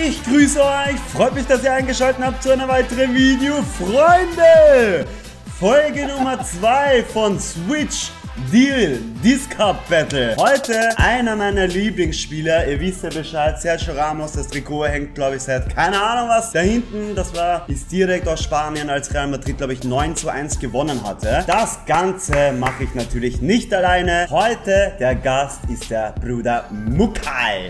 Ich grüße euch, freut mich, dass ihr eingeschaltet habt zu einer weiteren Video. Freunde, Folge Nummer 2 von Switch Deal Disc-Cup Battle. Heute einer meiner Lieblingsspieler, ihr wisst ja Bescheid, Sergio Ramos, das Trikot hängt glaube ich seit keine Ahnung was da hinten, ist direkt aus Spanien, als Real Madrid glaube ich 9:1 gewonnen hatte. Das Ganze mache ich natürlich nicht alleine. Heute der Gast ist der Bruder Mukai.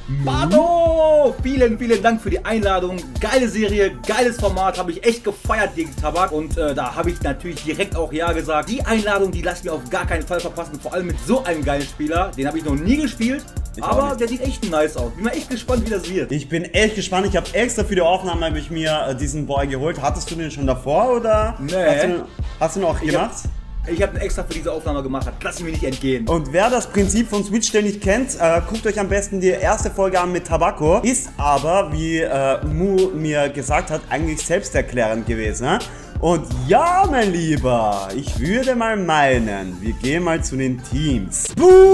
Pato! Vielen Dank für die Einladung. Geile Serie, geiles Format, habe ich echt gefeiert gegen Tabak. Und da habe ich natürlich direkt auch ja gesagt. Die Einladung, die lasse ich mir auf gar keinen Fall verpassen. Vor allem mit so einem geilen Spieler. Den habe ich noch nie gespielt. Aber der sieht echt nice aus. Bin mal echt gespannt, wie das wird. Ich bin echt gespannt. Ich habe extra für die Aufnahme mir diesen Boy geholt. Hattest du den schon davor oder? Nee. Hast du ihn auch gemacht? Ich habe ihn extra für diese Aufnahme gemacht, das lasse ich mir nicht entgehen. Und wer das Prinzip von Switch nicht kennt, guckt euch am besten die erste Folge an mit Tabako. Ist aber, wie Mu mir gesagt hat, eigentlich selbsterklärend gewesen. Ne? Und ja, mein Lieber, ich würde mal meinen, wir gehen mal zu den Teams.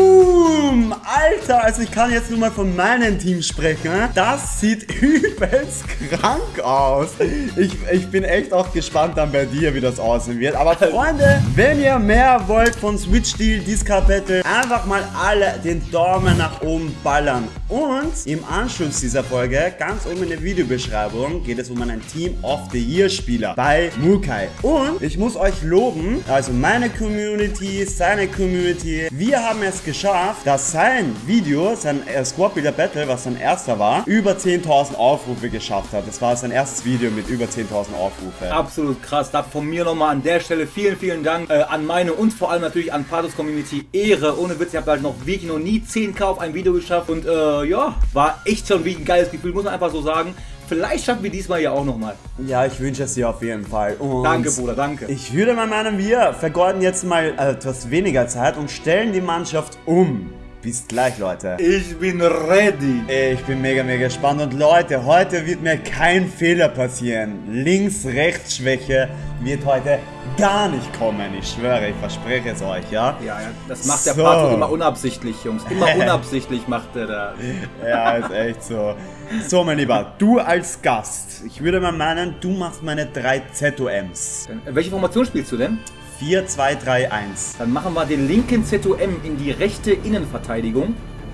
Boom! Alter, also ich kann jetzt nur mal von meinem Team sprechen. Das sieht übelst krank aus. Ich bin echt auch gespannt dann bei dir, wie das aussehen wird. Aber Freunde, wenn ihr mehr wollt von Switch Deal Disc-Cup Battle, einfach mal alle den Daumen nach oben ballern. Und im Anschluss dieser Folge, ganz oben in der Videobeschreibung, geht es um einen Team of the Year Spieler bei Mukai. Und ich muss euch loben, also meine Community, seine Community, wir haben es geschafft, dass sein Video, sein Squad Builder Battle, was sein erster war, über 10.000 Aufrufe geschafft hat. Das war sein erstes Video mit über 10.000 Aufrufe. Absolut krass. Da von mir nochmal an der Stelle vielen Dank an meine und vor allem natürlich an Patos Community. Ehre, ohne Witz, ich habe halt noch wirklich noch nie 10.000 auf ein Video geschafft und ja, war echt schon wie ein geiles Gefühl, muss man einfach so sagen. Vielleicht schaffen wir diesmal ja auch nochmal. Ja, ich wünsche es dir auf jeden Fall. Und danke, Bruder, danke. Ich würde mal meinen, wir vergeuden jetzt mal etwas weniger Zeit und stellen die Mannschaft um. Bis gleich, Leute. Ich bin ready. Ich bin mega gespannt. Und Leute, heute wird mir kein Fehler passieren. Links-Rechts-Schwäche wird heute gar nicht kommen. Ich schwöre, ich verspreche es euch, ja? Ja, das macht der Pato immer unabsichtlich, Jungs. Immer unabsichtlich macht er das. Ja, ist echt so. So, mein Lieber, du als Gast. Ich würde mal meinen, du machst meine 3 ZOMs. Welche Formation spielst du denn? 4-2-3-1. Dann machen wir den linken ZOM in die rechte Innenverteidigung.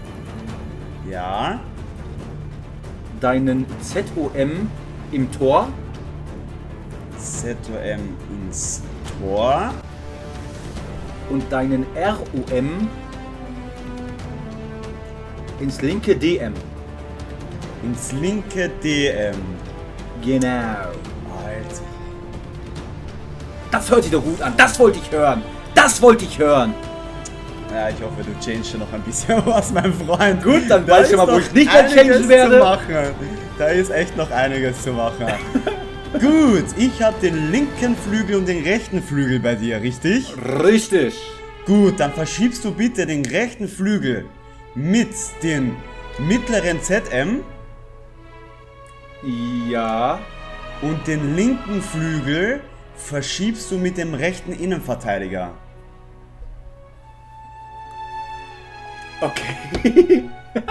Ja. Deinen ZOM im Tor. ZOM ins Tor. Und deinen ROM ins linke DM. Ins linke DM. Genau. Alter. Das hört sich doch gut an. Das wollte ich hören. Das wollte ich hören. Ja, ich hoffe, du changest noch ein bisschen was, mein Freund. Gut, dann weiß ich mal, wo ich nicht mehr changen werde. Da ist echt noch einiges zu machen. Gut, ich habe den linken Flügel und den rechten Flügel bei dir, richtig? Richtig. Gut, dann verschiebst du bitte den rechten Flügel mit dem mittleren ZM. Ja. Und den linken Flügel verschiebst du mit dem rechten Innenverteidiger. Okay.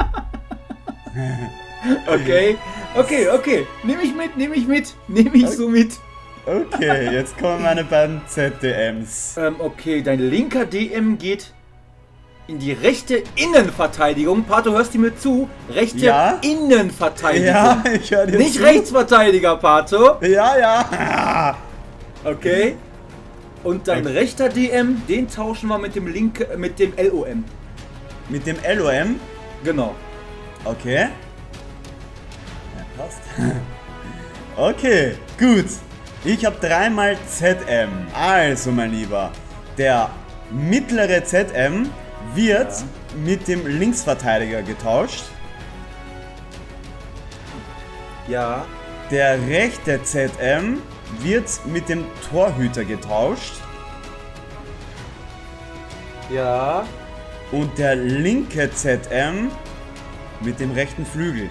Okay. Nehme ich so mit. Okay, jetzt kommen meine beiden ZDMs. Okay, dein linker DM geht in die rechte Innenverteidigung. Pato, hörst du mir zu? Rechte Innenverteidigung. Ja, ich höre dir nicht zu. Rechtsverteidiger, Pato. Ja. Okay. Und dein rechter DM, den tauschen wir mit dem LOM. Mit dem LOM? Genau. Okay. Ja, passt. Okay, gut. Ich habe 3-mal ZM. Also, mein Lieber, der mittlere ZM wird mit dem Linksverteidiger getauscht. Ja. Der rechte ZM wird mit dem Torhüter getauscht. Ja. Und der linke ZM mit dem rechten Flügel.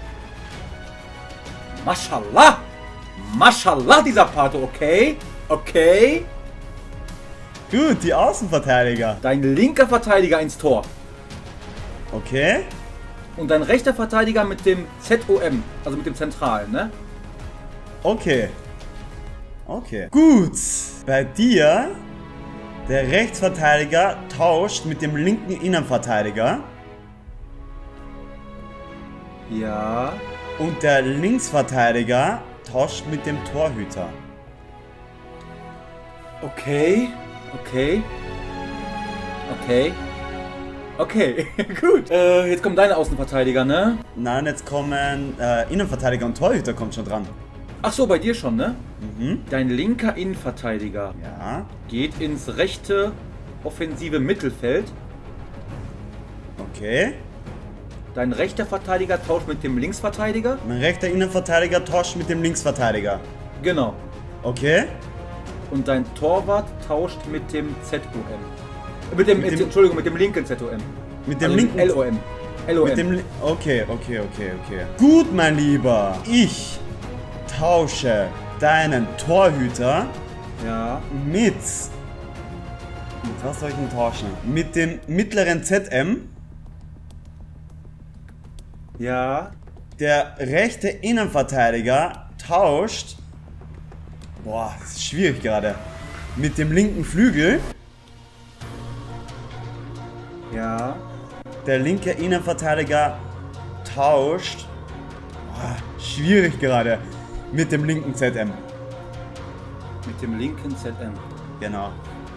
Mashallah! Mashallah, dieser Pato, okay? Okay. Gut, die Außenverteidiger. Dein linker Verteidiger ins Tor. Okay. Und dein rechter Verteidiger mit dem ZOM, also mit dem Zentralen, ne? Okay. Okay. Gut. Bei dir, der Rechtsverteidiger tauscht mit dem linken Innenverteidiger. Ja. Und der Linksverteidiger tauscht mit dem Torhüter. Okay. Okay. Okay. Okay, gut. Jetzt kommen deine Außenverteidiger, ne? Nein, jetzt kommen Innenverteidiger und Torhüter kommt schon dran. Ach so, bei dir schon, ne? Mhm. Dein linker Innenverteidiger Ja. geht ins rechte offensive Mittelfeld. Okay. Dein rechter Verteidiger tauscht mit dem Linksverteidiger. Mein rechter Innenverteidiger tauscht mit dem Linksverteidiger. Genau. Okay. Und dein Torwart tauscht mit dem ZOM. Entschuldigung, mit dem linken ZOM. Mit dem Also linken LOM. LOM. Mit dem okay. Gut, mein Lieber. Ich tausche deinen Torhüter Ja. mit was soll ich denn tauschen? Mit dem mittleren ZM. Ja. Der rechte Innenverteidiger tauscht. Boah, das ist schwierig gerade. Mit dem linken Flügel. Ja. Der linke Innenverteidiger tauscht. Boah, schwierig gerade. Mit dem linken ZM. Mit dem linken ZM. Genau.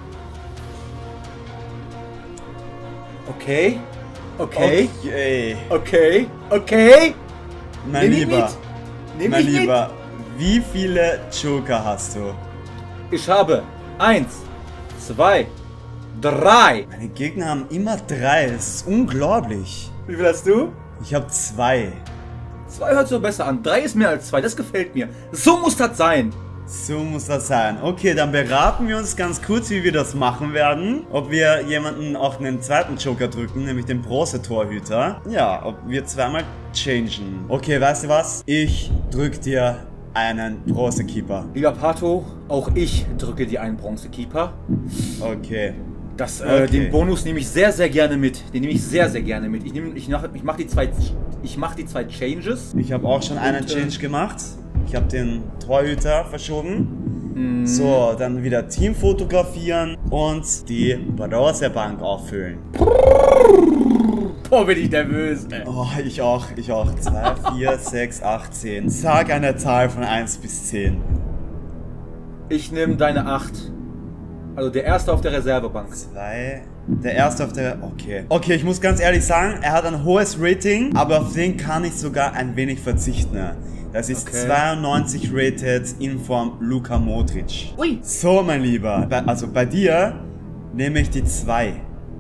Okay. Okay. Okay. Okay. Okay. Mein Nimm ich Lieber. mit. Nimm Mein ich mit. Lieber. Wie viele Joker hast du? Ich habe 1, 2, 3. Meine Gegner haben immer 3. Das ist unglaublich. Wie viel hast du? Ich habe 2. 2 hört sich so besser an. 3 ist mehr als 2. Das gefällt mir. So muss das sein. So muss das sein. Okay, dann beraten wir uns ganz kurz, wie wir das machen werden. Ob wir jemanden auch einen zweiten Joker drücken, nämlich den Bronze-Torhüter. Ja, ob wir zweimal changen. Okay, weißt du was? Ich drück dir einen Bronze-Keeper. Lieber Pato, auch ich drücke dir einen Bronze-Keeper. Okay. Okay. Den Bonus nehme ich sehr, sehr gerne mit. Den nehme ich sehr, sehr gerne mit. Ich mach die zwei Changes. Ich habe auch schon einen Change gemacht. Ich habe den Torhüter verschoben. So, dann wieder Team fotografieren und die Bronzebank auffüllen. Boah, bin ich nervös, ey. Oh, ich auch. 2, 4, 6, 8, 10. Sag eine Zahl von 1 bis 10. Ich nehme deine 8. Also der erste auf der Reservebank. 2. Der erste auf der... Okay. Okay, ich muss ganz ehrlich sagen, er hat ein hohes Rating, aber auf den kann ich sogar ein wenig verzichten. Das ist Okay. 92 rated in Form Luka Modric. Ui. So, mein Lieber. Also bei dir nehme ich die 2.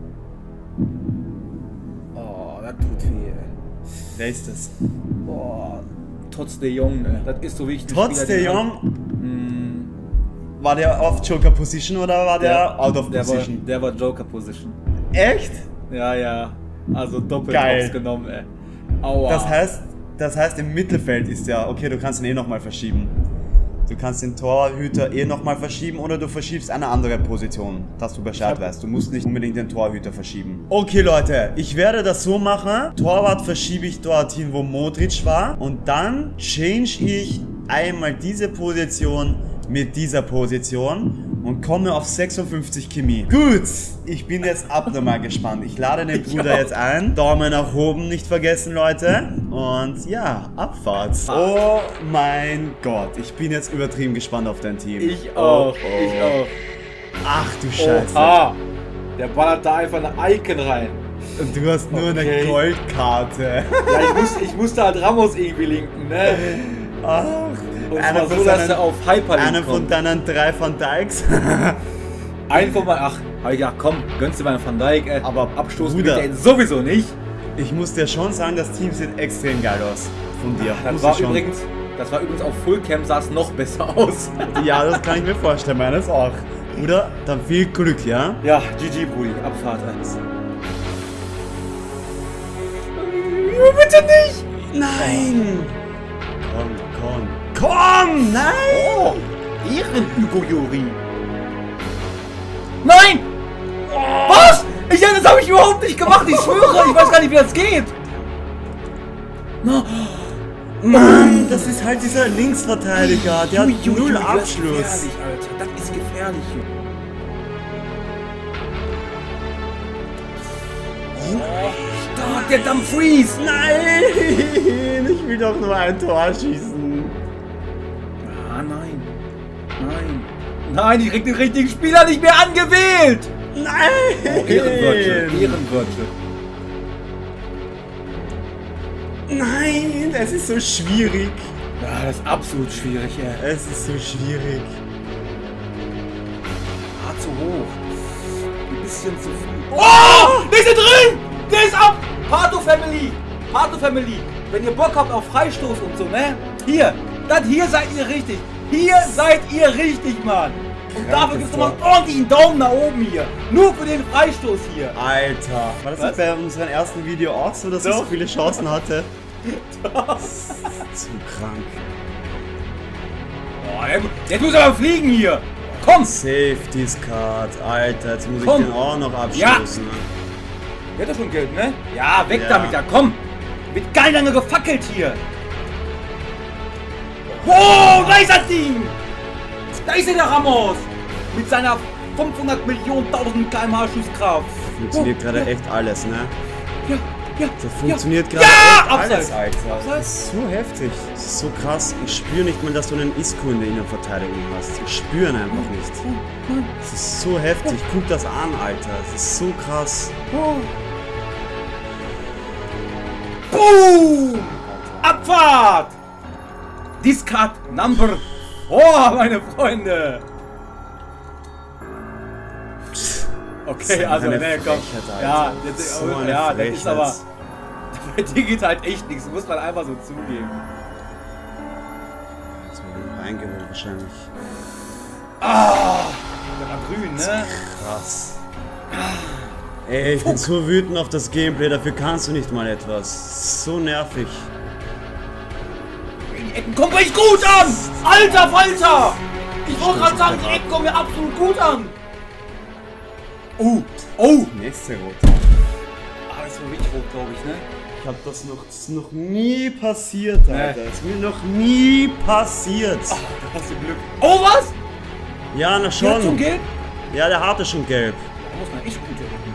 Oh, das tut weh. Wer ist das? Boah, Tots de Jong, das ist so wichtig. Trotz der Jong... War der auf Joker Position oder war der out of Position? Der war Joker Position. Echt? Ja, ja. Also doppelt Geil. aufgenommen, ey. Aua. Das heißt im Mittelfeld ist ja, okay, du kannst ihn eh nochmal verschieben. Du kannst den Torhüter eh nochmal verschieben oder du verschiebst eine andere Position, dass du Bescheid weißt. Du musst nicht unbedingt den Torhüter verschieben. Okay, Leute, ich werde das so machen. Torwart verschiebe ich dorthin, wo Modric war. Und dann change ich einmal diese Position mit dieser Position und komme auf 56 Chemie. Gut, ich bin jetzt abnormal gespannt. Ich lade den Bruder jetzt ein. Daumen nach oben nicht vergessen, Leute. Und ja, Abfahrt. Oh mein Gott, ich bin jetzt übertrieben gespannt auf dein Team. Ich auch, Ich auch. Ach du Scheiße. Oha. Der ballert da einfach eine Icon rein. Und du hast nur eine Goldkarte. Ja, ich musste halt Ramos irgendwie linken, ne? Ach. Und zwar so, dass er auf Hyperlink Einer von kommt. deinen 3 Van Dijks. Einen von meinen, hab ich gedacht, komm, gönnst du meinen Van Dijk, ey. Aber Abstoßen Bruder, wird der sowieso nicht. ich muss dir schon sagen, das Team sieht extrem geil aus. Von dir. Das Muss war ich schon. übrigens auf Fullcam, sah es noch besser aus. Ja, das kann ich mir vorstellen, meines auch. Oder? Dann viel Glück, ja? Ja, GG, Brudi, Abfahrt 1. Bitte nicht! Nein! Komm! Nein! Oh, Ehren-Hugo-Juri. Nein! Was? Das habe ich überhaupt nicht gemacht, ich schwöre, ich weiß gar nicht, wie das geht. No. Mann, das ist halt dieser Linksverteidiger, der hat null Das Abschluss. ist gefährlich, Alter. Das ist gefährlich. Stark, der Dumfries. Nein, ich will doch nur ein Tor schießen. Ah, nein. Nein. Nein, ich krieg den richtigen Spieler nicht mehr angewählt. Nein! Oh, Ehrenwörtchen. Nein, es ist so schwierig. Ja, das ist absolut schwierig, ey. Es ist so schwierig. Ah, zu hoch. Ein bisschen zu viel. Oh! Der ist da drin! Der ist ab! Pato Family! Pato Family! Wenn ihr Bock habt auf Freistoß und so, ne? Hier! Hier seid ihr richtig! Hier seid ihr richtig, Mann! Und dafür gibt es nochmal einen ordentlichen Daumen nach oben hier! Nur für den Freistoß hier! Alter, war das nicht bei unserem ersten Video auch so, dass ich so viele Chancen hatte? Zu krank. Oh, jetzt muss er aber fliegen hier! Komm! Safety Card, Alter, jetzt muss ich Komm. den auch noch abstoßen. Ja. Der hat doch schon Geld, ne? Ja, weg Ja. damit, ja, komm! Wird geil lange gefackelt hier! Wow, da ist das Ding! Da ist der Ramos! Mit seiner 500 Millionen 1000 km/h Schusskraft! Funktioniert gerade echt alles, ne? Ja, ja, Das funktioniert gerade Ja, echt alles, Abseits. Alter. Abseits. Das ist so heftig. Das ist so krass. Ich spüre nicht mal, dass du einen Isco in der Innenverteidigung hast. Ich spüre ihn einfach nicht. Das ist so heftig. Guck das an, Alter. Das ist so krass. Boom! Abfahrt! Discard Number 4, meine Freunde! Okay, also, eine ne, komm. Frechheit, Alter. Ja, jetzt, So eine ja, das ist Frechheit. aber. Bei dir geht halt echt nichts, muss man einfach so zugeben. Jetzt haben wir ihn reingeholt wahrscheinlich. Ah! Der war grün, ne? Krass. Ey, ich bin so wütend auf das Gameplay, dafür kannst du nicht mal etwas. So nervig. Die Ecken kommen echt gut an! Alter Falter! Ich wollte gerade sagen, die Ecken kommen mir absolut gut an! Oh! Oh! Nächste Rot. Ah, das war richtig rot, glaube ich, ne? Ich hab das ist noch nie passiert, Alter. Das ist mir noch nie passiert. Ach, da hast du Glück. Oh, was? Ja, na Der hat schon schon. Geld? Ja, der hatte schon gelb. Da muss man echt gute Ecken.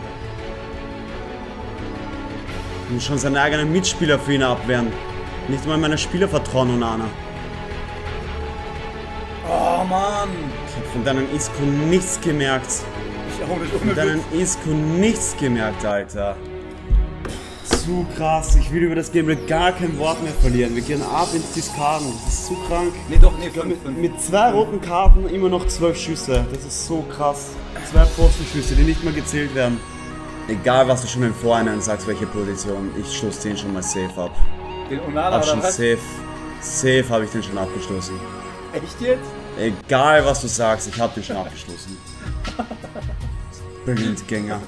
Und schon seine eigenen Mitspieler für ihn abwehren. Nicht mal meine Spieler vertrauen, Onana. Oh, Mann! Ich hab von deinem Isco nichts gemerkt. Ich auch nicht Von ohne deinem Witz. Isco nichts gemerkt, Alter. Zu krass. Ich will über das Gameplay gar kein Wort mehr verlieren. Wir gehen ab ins Discarden. Das ist so krank. Nee, doch, nee, 5. Mit 2 roten Karten immer noch 12 Schüsse. Das ist so krass. 2 Pfostenschüsse, die nicht mal gezählt werden. Egal, was du schon im Vorhinein sagst, welche Position, ich stoße den schon mal safe ab. Den Onana Hab oder schon was? safe habe ich den schon abgestoßen. Echt jetzt? Egal, was du sagst, ich habe den schon abgestoßen. Blindgänger.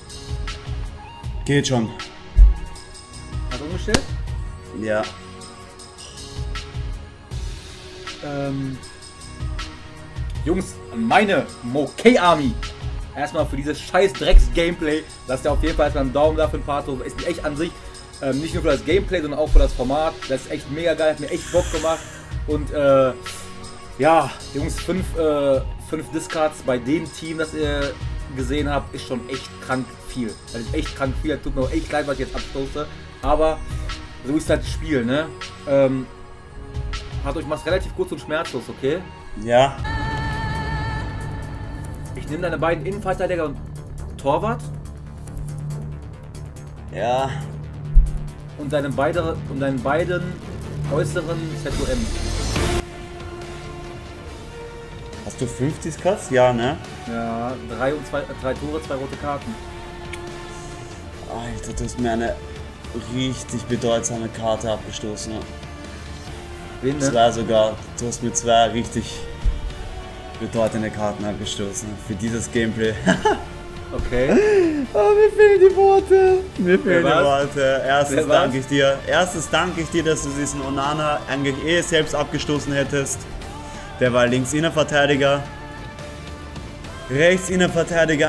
Geht schon. Hast du umgestellt? Ja. Jungs, meine Mokay Army. Erstmal für dieses scheiß Drecks-Gameplay. Lasst ihr auf jeden Fall erstmal einen Daumen da für den Pato. Ist echt an sich, nicht nur für das Gameplay, sondern auch für das Format. Das ist echt mega geil, hat mir echt Bock gemacht. Und ja, Jungs, 5 Discards bei dem Team, das ihr gesehen habt, ist schon echt krank viel. Das ist echt krank viel. Das tut mir auch echt leid, was ich jetzt abstoße. Aber so ist halt das Spiel, ne? Pato, ich mach's relativ kurz und schmerzlos, okay? Ja. Ich nehme deine beiden Innenverteidiger und Torwart Ja. und deinen beiden äußeren ZOM. Hast du 50 Cuts? Ja, ne? Ja, 3 Tore, 2 rote Karten. Alter, du hast mir eine richtig bedeutsame Karte abgestoßen. Wen, ne? 2 sogar. Du hast mir 2 richtig bedeutende Karten abgestoßen. Für dieses Gameplay. Okay. Oh, mir fehlen die Worte. Mir fehlen die was? Worte. Erstens Wer was? danke ich dir. Erstens danke ich dir, dass du diesen Onana eigentlich selbst abgestoßen hättest. Der war links Innenverteidiger. Rechts Innenverteidiger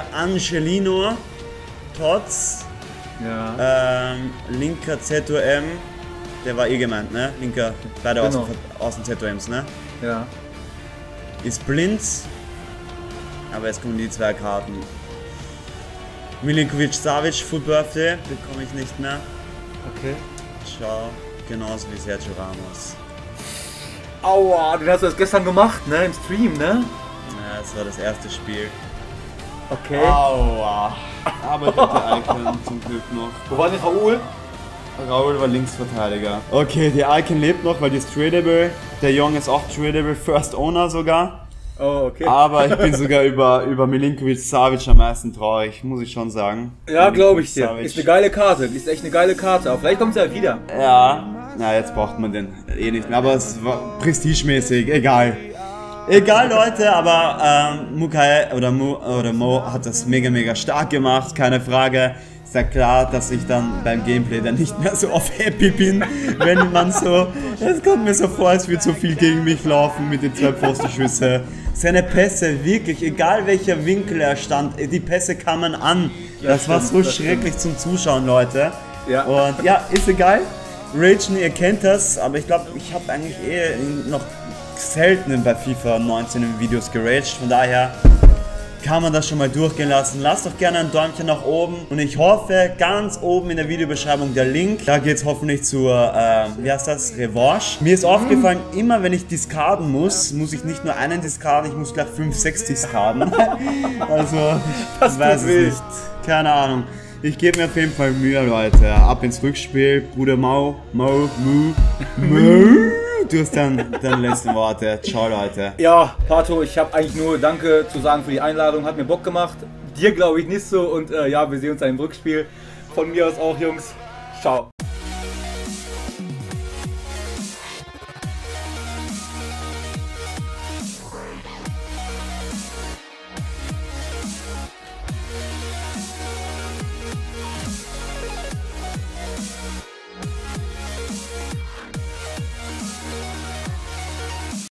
Angelino. Tots. Ja. Linker ZOM. der war gemeint, ne? Linker, beide Genau. Außen ZOMs, ne? Ja. Ist blind. Aber jetzt kommen die 2 Karten. Milinkovic Savic, Full Birthday, bekomme ich nicht mehr. Okay. Ciao. Genauso wie Sergio Ramos. Aua, den hast du erst gestern gemacht, ne? Im Stream, ne? Ja, das war das erste Spiel. Okay. Aua. Aber ich hatte Icon zum Glück noch. Wo war denn Raoul? Raul war Linksverteidiger. Okay, die Icon lebt noch, weil die ist tradable. Der Jong ist auch tradable, First Owner sogar. Oh, okay. Aber ich bin sogar über Milinkovic Savic am meisten traurig, muss ich schon sagen. Ja, glaube ich dir. Savic. Ist eine geile Karte. Ist echt eine geile Karte. Aber vielleicht kommt sie ja wieder. Ja, na jetzt braucht man den eh nicht mehr, aber es war prestigemäßig, egal. Egal Leute, aber Mukai oder Mo hat das mega stark gemacht, keine Frage. Ist ja klar, dass ich dann beim Gameplay dann nicht mehr so oft happy bin, wenn man so, es kommt mir so vor, als würde so viel gegen mich laufen mit den 2 Pfostenschüsse. Seine Pässe, wirklich, egal welcher Winkel er stand, die Pässe kamen an. Das war so schrecklich zum Zuschauen, Leute. Ja. Und ja, ist egal. Ragen, ihr kennt das, aber ich glaube, ich habe eigentlich noch selten bei FIFA 19 in Videos geraged, von daher kann man das schon mal durchgehen lassen. Lasst doch gerne ein Däumchen nach oben und ich hoffe, ganz oben in der Videobeschreibung der Link, da geht es hoffentlich zur, wie heißt das, Revanche. Mir ist aufgefallen, immer wenn ich discarden muss ich nicht nur einen discarden, ich muss gleich 5, 6 discarden. Also, ich weiß es nicht. Keine Ahnung. Ich gebe mir auf jeden Fall Mühe, Leute. Ab ins Rückspiel. Bruder Mo. Du hast dann deine letzten Worte. Ciao, Leute. Ja, Pato, ich habe eigentlich nur Danke zu sagen für die Einladung. Hat mir Bock gemacht. Dir glaube ich nicht so. Und ja, wir sehen uns dann im Rückspiel. Von mir aus auch, Jungs. Ciao.